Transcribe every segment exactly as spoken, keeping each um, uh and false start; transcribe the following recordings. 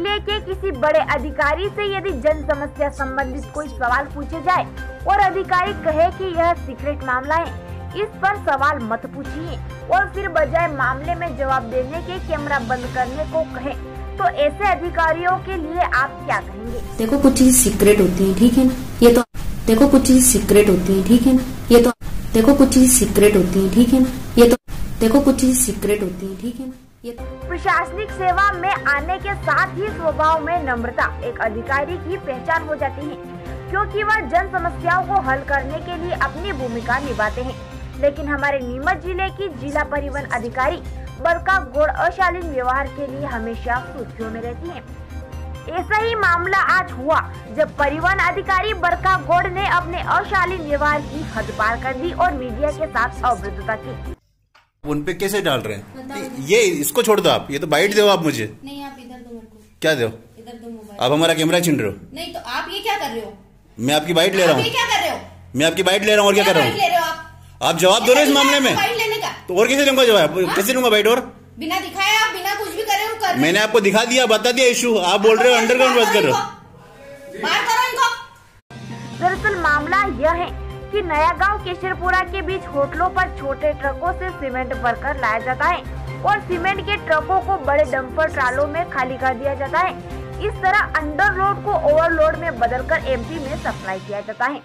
जिले के किसी बड़े अधिकारी से यदि जन समस्या संबंधित कोई सवाल पूछे जाए और अधिकारी कहे कि यह सीक्रेट मामला है, इस पर सवाल मत पूछिए और फिर बजाय मामले में जवाब देने के कैमरा बंद करने को कहें, तो ऐसे अधिकारियों के लिए आप क्या कहेंगे? देखो कुछ चीज सीक्रेट होती है, ठीक है ना, ये तो देखो कुछ चीज सीक्रेट होती है, ठीक है ना, ये तो देखो कुछ चीज सीक्रेट होती है, ठीक है ना, ये तो देखो कुछ चीज सीक्रेट होती है, ठीक है ना, ये तो प्रशासनिक सेवा में आने के साथ ही स्वभाव में नम्रता एक अधिकारी की पहचान हो जाती है, क्योंकि वह जन समस्याओं को हल करने के लिए अपनी भूमिका निभाते हैं। लेकिन हमारे नीमच जिले की जिला परिवहन अधिकारी बरका गौड़ अशालीन व्यवहार के लिए हमेशा सुर्खियों में रहती है। ऐसा ही मामला आज हुआ जब परिवहन अधिकारी बरका गौड़ ने अपने अशालीन व्यवहार की हद पार कर दी और मीडिया के साथ अभद्रता की। उन पे कैसे डाल रहे हैं? ये इसको छोड़ दो आप, ये तो बाइट दो आप मुझे। नहीं, आप इधर दो मेरे को। क्या दो? इधर दो मोबाइल। आप हमारा कैमरा छीन रहे हो? नहीं तो आप ये क्या कर रहे हो? मैं आपकी बाइट ले रहा हूँ। क्या कर रहे हो? मैं आपकी बाइट ले रहा हूँ और क्या कर रहा हूँ? ले रहे हो आप? आप जवाब दो रहे इस मामले में। बाइट लेने का तो और कैसे दूंगा जवाब? कैसे दूंगा बाइट? और बिना दिखाए आप बिना कुछ भी करे कर रहे। मैंने आपको दिखा दिया, बता दिया इशू। आप बोल रहे हो अंडरग्राउंड बात कर रहे हो। बाहर करो इनको। दरअसल मामला यह है कि नया गांव केशरपुरा के बीच होटलों पर छोटे ट्रकों से सीमेंट भरकर लाया जाता है और सीमेंट के ट्रकों को बड़े डंपर ट्रालों में खाली कर दिया जाता है। इस तरह अंडरलोड को ओवरलोड में बदलकर एमपी में सप्लाई किया जाता है।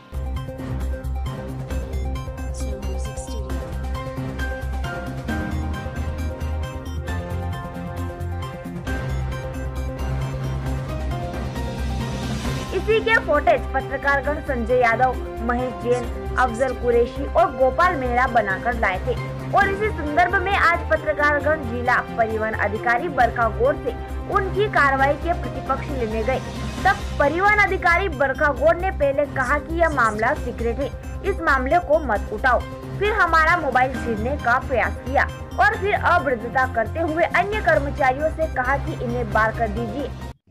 इसी के फुटेज पत्रकारगण संजय यादव, महेश जैन, अफजल कुरैशी और गोपाल मेहरा बनाकर लाए थे और इसी संदर्भ में आज पत्रकारगण जिला परिवहन अधिकारी बरका गौड़ से उनकी कार्रवाई के प्रतिपक्ष लेने गए। तब परिवहन अधिकारी बरका गौड़ ने पहले कहा कि यह मामला सीक्रेट है, इस मामले को मत उठाओ। फिर हमारा मोबाइल छीनने का प्रयास किया और फिर अभद्रता करते हुए अन्य कर्मचारियों से कहा कि इन्हें बाहर कर दीजिए।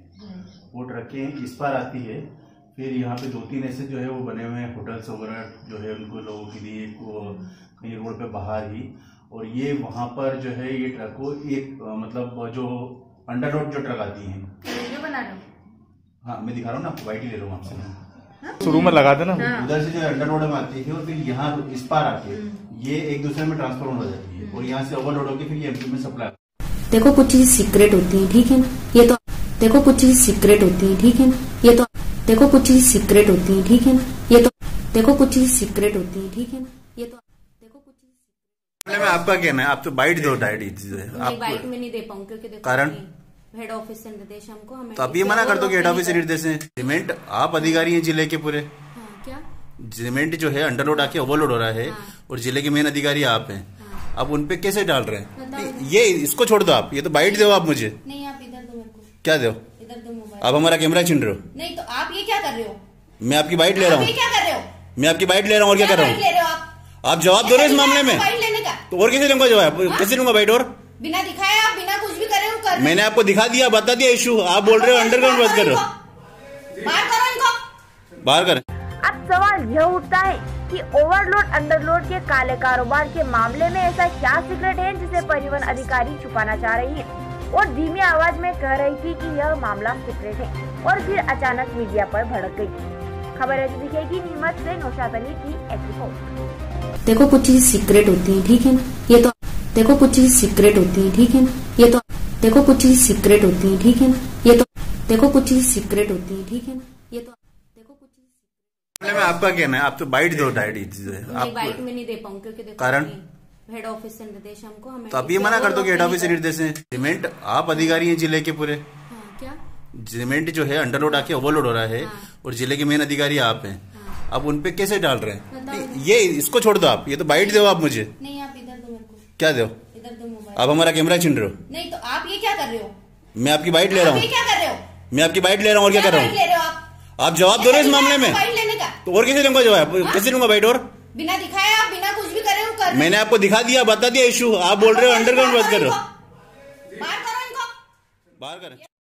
वो ट्रकें इस पार आती है, फिर यहाँ पे दो तीन ऐसे जो है वो बने हुए हैं होटल्स वगैरह जो है उनको लोगों के लिए कहीं रोड पे बाहर ही, और ये वहाँ पर जो है ये ट्रक को एक मतलब जो अंडरलोड जो ट्रक आती है। वीडियो बना रहे हो? हाँ मैं दिखा रहा हूँ ना, आपको वाइट ही ले रहा हूँ आपसे। शुरू में लगा देना। उधर से जो अंडरलोड में आती है और फिर यहाँ इस पार आती है, ये एक दूसरे में ट्रांसफर हो जाती है और यहाँ से ओवरलोड होकर फिर ये एमपी में सप्लाई। देखो कुछ चीज सीक्रेट होती है, ठीक है ना, ये तो देखो कुछ चीज सीक्रेट होती है, ठीक है ना, ये तो देखो कुछ चीज सीक्रेट होती है, ठीक है ना, ये तो देखो कुछ चीज सीक्रेट होती है, ठीक है ना, ये तो देखो कुछ चीज में आपका कहना है, आप तो बाइट दो डायरी। आप बाइट में नहीं दे पाऊंगी क्योंकि देखो कारण हेड ऑफिस से निर्देश हमको हमें। तो आप ये मना कर दो कि हेड ऑफिस से निर्देश है। सीमेंट आप अधिकारी हैं जिले के पूरे। हाँ, क्या सीमेंट जो है अंडरलोड आके ओवरलोड हो रहा है और जिले के मेन अधिकारी आप हैं, आप उन पे कैसे डाल रहे हैं? ये इसको छोड़ दो आप, ये तो बाइट दो आप मुझे। नहीं, आप इधर दो मेरे को। क्या दो? इधर दो मोबाइल। आप हमारा कैमरा छीन रहे हो? नहीं तो आप ये क्या कर रहे हो? मैं आपकी बाइट ले रहा हूँ। क्या कर रहे हो? मैं आपकी बाइट ले रहा हूँ और क्या कर रहा हूँ? ले रहे हो आप? आप जवाब दो रहे इस मामले में। बाइट लेने का तो और कैसे दूंगा जवाब? कैसे दूंगा बाइट? और बिना दिखाए आप बिना कुछ भी करे कर। मैंने आपको दिखा दिया, बता दिया इशू। आप बोल रहे हो अंडरग्राउंड बात कर रहे हो। बाहर करो इनको। बाहर करें। अब सवाल यह उठता है कि ओवरलोड अंडरलोड के काले कारोबार के मामले में ऐसा क्या सीक्रेट है जिसे परिवहन अधिकारी छुपाना चाह रही है और धीमी आवाज में कह रही थी कि यह मामला सीक्रेट है और फिर अचानक मीडिया पर भड़क गई। खबर ऐसी दिखेगी नीमच से नौशाद अली की एक रिपोर्ट। देखो कुछ चीज सीक्रेट होती है, ठीक है ना, ये तो देखो कुछ चीज सीक्रेट होती है, ठीक है ना, ये तो देखो कुछ चीज सीक्रेट होती है, ठीक है ना, ये तो देखो कुछ चीज सीक्रेट होती है, ठीक है ना, ये तो देखो कुछ चीज में आपका कहना है, आप तो बाइट दो डायरी। आप बाइट में नहीं दे पाऊंगी क्योंकि देखो कारण हेड ऑफिस से निर्देश हमको हमें। तो आप ये मना कर दो कि हेड ऑफिस से निर्देश है। सीमेंट आप अधिकारी हैं जिले के पूरे। हाँ, क्या सीमेंट जो है अंडरलोड आके ओवरलोड हो रहा है और जिले के मेन अधिकारी आप हैं, आप उन पे कैसे डाल रहे हैं? ये इसको छोड़ दो आप, ये तो बाइट दो आप मुझे। नहीं, आप इधर दो मेरे को। क्या दो? इधर दो मोबाइल। आप हमारा कैमरा छीन रहे हो? नहीं तो आप ये क्या कर रहे हो? मैं आपकी बाइट ले रहा हूँ। क्या कर रहे हो? मैं आपकी बाइट ले रहा हूँ और क्या कर रहा हूँ? ले रहे हो आप? आप जवाब दो रहे इस मामले में। बाइट लेने का तो और कैसे दूंगा जवाब? कैसे दूंगा बाइट? और बिना दिखाए आप बिना कुछ भी करे कर। मैंने आपको दिखा दिया, बता दिया इशू। आप बोल रहे हो अंडरग्राउंड बात कर रहे हो। बाहर करो इनको। बाहर करें।